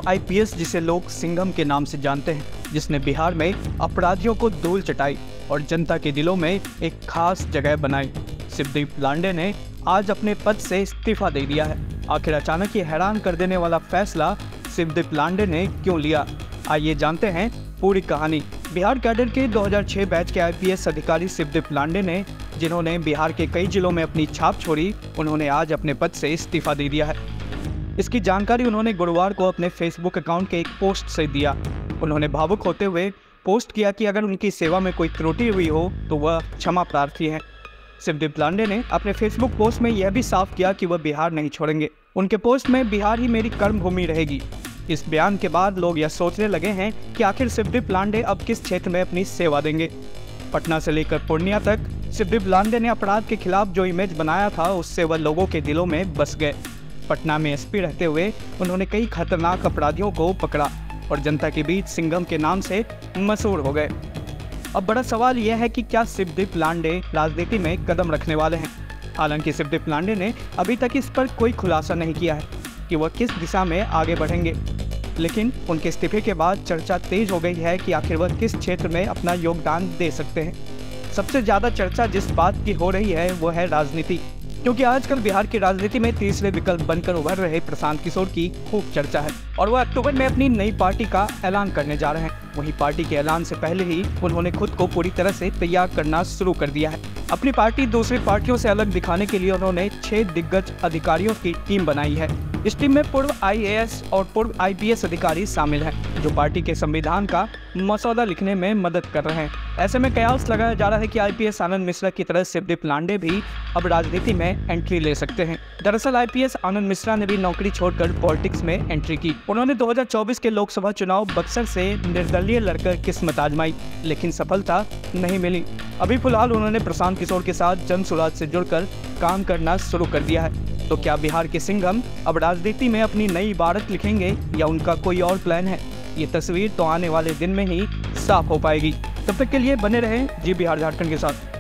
IPS, जिसे लोग सिंघम के नाम से जानते हैं, जिसने बिहार में अपराधियों को धूल चटाई और जनता के दिलों में एक खास जगह बनाई, शिवदीप लांडे ने आज अपने पद से इस्तीफा दे दिया है। आखिर अचानक ये हैरान कर देने वाला फैसला शिवदीप लांडे ने क्यों लिया, आइए जानते हैं पूरी कहानी। बिहार कैडर के 2006 बैच के आईपीएस अधिकारी शिवदीप लांडे ने, जिन्होंने बिहार के कई जिलों में अपनी छाप छोड़ी, उन्होंने आज अपने पद से इस्तीफा दे दिया है। इसकी जानकारी उन्होंने गुरुवार को अपने फेसबुक अकाउंट के एक पोस्ट से दिया। उन्होंने भावुक होते हुए पोस्ट किया कि अगर उनकी सेवा में कोई त्रुटि हुई हो तो वह क्षमा प्रार्थी हैं। शिवदीप लांडे ने अपने फेसबुक पोस्ट में यह भी साफ किया कि वह बिहार नहीं छोड़ेंगे। उनके पोस्ट में बिहार ही मेरी कर्म भूमि रहेगी। इस बयान के बाद लोग यह सोचने लगे हैं कि आखिर शिवदीप लांडे अब किस क्षेत्र में अपनी सेवा देंगे। पटना से लेकर पूर्णिया तक शिवदीप लांडे ने अपराध के खिलाफ जो इमेज बनाया था, उससे वह लोगों के दिलों में बस गए। पटना में एसपी रहते हुए उन्होंने कई खतरनाक अपराधियों को पकड़ा और जनता के बीच सिंघम के नाम से मशहूर हो गए। अब बड़ा सवाल यह है कि क्या शिवदीप लांडे राजनीति में कदम रखने वाले हैं। हालांकि शिवदीप लांडे ने अभी तक इस पर कोई खुलासा नहीं किया है कि वह किस दिशा में आगे बढ़ेंगे, लेकिन उनके इस्तीफे के बाद चर्चा तेज हो गई है कि आखिर वह किस क्षेत्र में अपना योगदान दे सकते हैं। सबसे ज़्यादा चर्चा जिस बात की हो रही है वो है राजनीति, क्योंकि आजकल बिहार की राजनीति में तीसरे विकल्प बनकर उभर रहे प्रशांत किशोर की खूब चर्चा है और वह अक्टूबर में अपनी नई पार्टी का ऐलान करने जा रहे हैं। वहीं पार्टी के ऐलान से पहले ही उन्होंने खुद को पूरी तरह से तैयार करना शुरू कर दिया है। अपनी पार्टी दूसरी पार्टियों से अलग दिखाने के लिए उन्होंने 6 दिग्गज अधिकारियों की टीम बनाई है। इस टीम में पूर्व आईएएस और पूर्व आईपीएस अधिकारी शामिल हैं, जो पार्टी के संविधान का मसौदा लिखने में मदद कर रहे हैं। ऐसे में कयास लगाया जा रहा है कि आईपीएस आनंद मिश्रा की तरह शिवदीप लांडे भी अब राजनीति में एंट्री ले सकते हैं। दरअसल आईपीएस आनंद मिश्रा ने भी नौकरी छोड़कर पॉलिटिक्स में एंट्री की। उन्होंने 2024 के लोकसभा चुनाव बक्सर से निर्दलीय लड़कर किस्मत आजमाई, लेकिन सफलता नहीं मिली। अभी फिलहाल उन्होंने प्रशांत किशोर के साथ जन सुराज से जुड़कर काम करना शुरू कर दिया है। तो क्या बिहार के सिंघम अब राजनीति में अपनी नई इबारत लिखेंगे या उनका कोई और प्लान है? ये तस्वीर तो आने वाले दिन में ही साफ हो पाएगी। तब तक के लिए बने रहें जी बिहार झारखंड के साथ।